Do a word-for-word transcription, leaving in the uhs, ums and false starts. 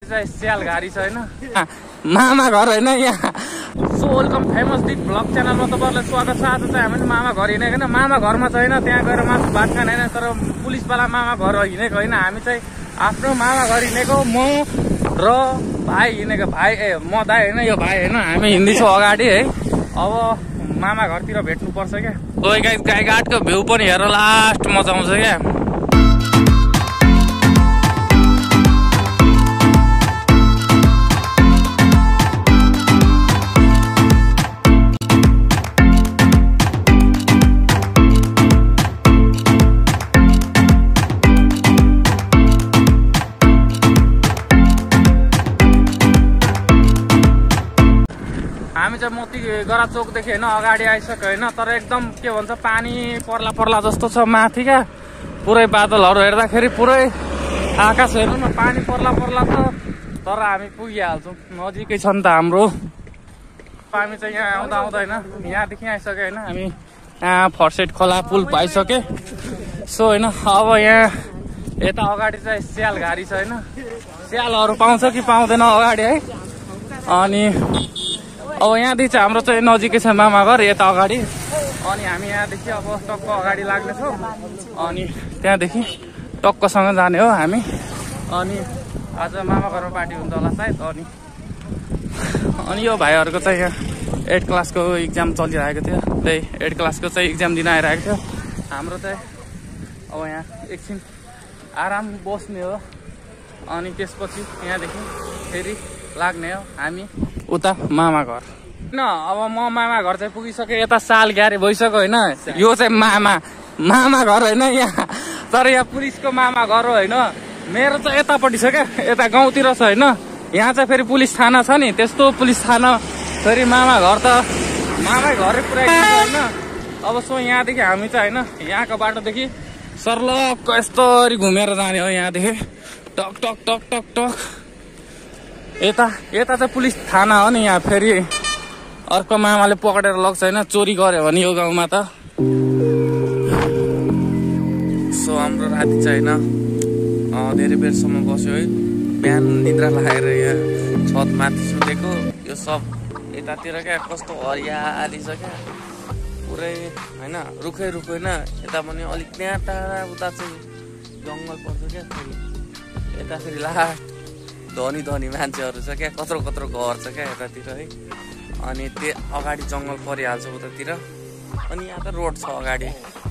चाहिँ स्याल गाडी छ होइन मामा घर होइन यहाँ। So welcome famous Deep vlog च्यानलमा तपाईँहरूलाई स्वागत छ। आज चाहिँ हामी मामा घर हिँडेको होइन, मामा घरमा छैन, त्यहाँ गएर मासु भात खाने होइन, तर पुलिसवाला मामा घर हिँडेको होइन। हामी चाहिँ आफ्नो मामा घर हिँडेको, म र भाइ हिँडेको। भाइ ए म दाइ होइन, यो भाइ होइन, हामी हिँड्दैछौँ अगाडि है। अब मामा घरतिर भेट्नुपर्छ क्या। गाई गाई घाटको भ्यू पनि हेर, लास्ट मजा आउँछ क्या। हामी चाहिँ मोती गरा चोकदेखि होइन अगाडि आइसक्यो होइन, तर एकदम के भन्छ पानी पर्ला पर्ला जस्तो छ माथि क्या। पुरै बादलहरू हेर्दाखेरि पुरै आकाश हेर्नु न, पानी पर्ला पर्ला छ, तर हामी पुगिहाल्छौँ, नजिकै छ नि त हाम्रो। हामी चाहिँ यहाँ आउँदा आउँदा होइन यहाँदेखि आइसक्यो होइन, हामी यहाँ फर्सेट खोला पुल पाइसक्यो। सो होइन अब यहाँ यता अगाडि चाहिँ स्याल घारी छ होइन, स्यालहरू पाउँछ कि पाउँदैन अगाडि है। अनि अब यहाँदेखि चाहिँ हाम्रो चाहिँ नजिकै छ मामा घर यता अगाडि। अनि हामी यहाँदेखि अब टक्क अगाडि लाग्नेछौँ, अनि त्यहाँदेखि टक्कसँग जाने हो हामी। अनि आज मामा घरमा पार्टी हुन्छ होला सायद। अनि अनि यो भाइहरूको चाहिँ यहाँ एट क्लासको इक्जाम चलिरहेको थियो, त्यही एट क्लासको चाहिँ इक्जाम दिन आइरहेको थियो। हाम्रो चाहिँ अब यहाँ एकछिन आराम बस्ने हो, अनि त्यसपछि यहाँदेखि फेरि लाग्ने हो हामी उता मामा घर होइन। अब म मामा घर चाहिँ पुगिसकेँ, यता साल ग्यारे भइसक्यो होइन। यो चाहिँ मामा मामा घर होइन यहाँ, तर यहाँ पुलिसको मामा घर हो होइन। मेरो चाहिँ यतापट्टि छ क्या, यता गाउँतिर छ होइन। यहाँ चाहिँ फेरि पुलिस थाना छ नि, त्यस्तो पुलिस थाना फेरि मामा घर त मामै घरै पुऱ्याइदिन्छ होइन। अब सो यहाँदेखि हामी चाहिँ होइन यहाँको बाटोदेखि सर्लक्क यस्तरी घुमेर जाने हो, यहाँदेखि टक टक टक टक टक यता यता चाहिँ पुलिस थाना हो नि। यहाँ फेरि अर्को मामाले पक्रेर लग्छ होइन, चोरी गर्यो भने यो गाउँमा त। सो हाम्रो राति चाहिँ होइन धेरै बेरसम्म बस्यो है। बिहान निद्रा लागेर यहाँ छत माथि सुतेको, यो सब यतातिर क्या कस्तो हरियाली छ क्या पुरै होइन, रुखै रुख होइन। यता पनि अलिक त्यहाँ टाढा उता चाहिँ जङ्गल पर्छ क्या, फेरि यता फेरि लास्ट धनी धनी मान्छेहरू छ क्या, कत्रो कत्रो घर छ क्या यतातिर है। अनि त्यो अगाडि जङ्गल परिहाल्छ उतातिर, अनि यहाँ त रोड छ अगाडि।